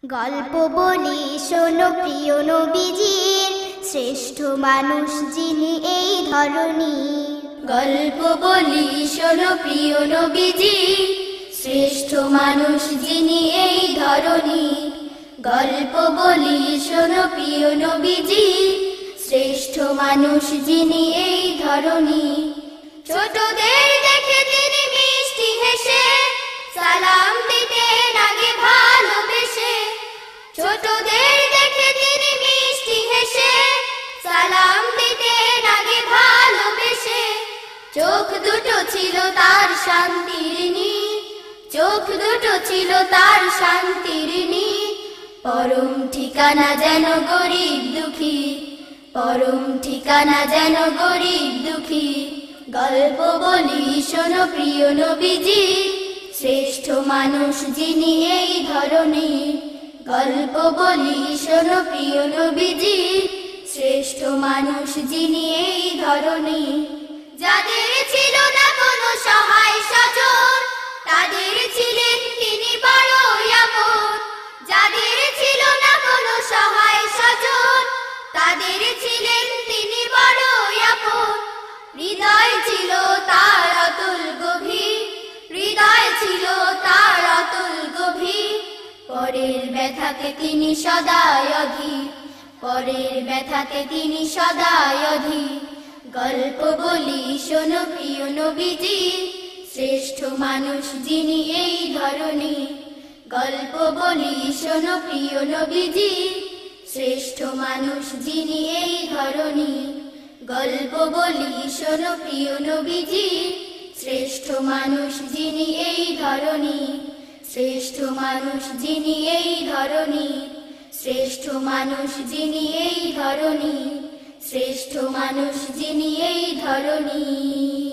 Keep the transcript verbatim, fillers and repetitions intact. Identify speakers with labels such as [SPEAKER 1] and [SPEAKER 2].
[SPEAKER 1] গল্প বলি শোনো প্রিয় নবীজির, শ্রেষ্ঠ মানুষ যিনি এই ধরনীর।
[SPEAKER 2] গল্প বলি শোনো প্রিয় নবীজির, শ্রেষ্ঠ মানুষ যিনি এই ধরনীর। গল্প বলি শোনো প্রিয় নবীজির, শ্রেষ্ঠ মানুষ যিনি এই ধরনীর। ছোটদের দেখে তিনি মিষ্টি হেসে সালাম দিতেন আগে ভালোবেসে। ছোটদের দেখে তিনি মিষ্টি হেসে সালাম দিতেন আগে ভালোবেসে। চোখ দুটো ছিল তার শান্তির নীর, চোখ দুটো ছিল তার শান্তির নীর। পরম ঠিকানা যেন গরিব দুঃখী, পরম ঠিকানা যেন গরিব দুঃখী। গল্প বলি শোনো প্রিয় নবীজির, শ্রেষ্ঠ মানুষ যিনি এই ধরনীর। গল্প বলি শোনো প্রিয় নবীজির, শ্রেষ্ঠ মানুষ যিনি এই ধরনীর। যাদের ছিল না কোনো সহায় স্বজন, তাদের ছিলেন তিনি বড়ই আপন। যাদের ছিল না কোনো সহায় স্বজন, তাদের ছিলেন তিনি বড়ই আপন। হৃদয় ছিল তার অতুল গভীর, হৃদয় ছিল তার অতুল গভীর। পরের ব্যথাকে তিনি সদাই অধীর, পরের ব্যথাকে তিনি সদাই অধীর। গল্প বলি শোনো প্রিয় নবীজির, শ্রেষ্ঠ মানুষ যিনি এই ধরনীর। গল্প বলি শোনো প্রিয় নবীজির, শ্রেষ্ঠ মানুষ যিনি এই ধরনীর। গল্প বলি শোনো প্রিয় নবীজির, শ্রেষ্ঠ মানুষ যিনি এই ধরনীর। শ্রেষ্ঠ মানুষ যিনি এই ধরনীর, শ্রেষ্ঠ মানুষ যিনি এই ধরনীর, শ্রেষ্ঠ মানুষ যিনি এই ধরনীর।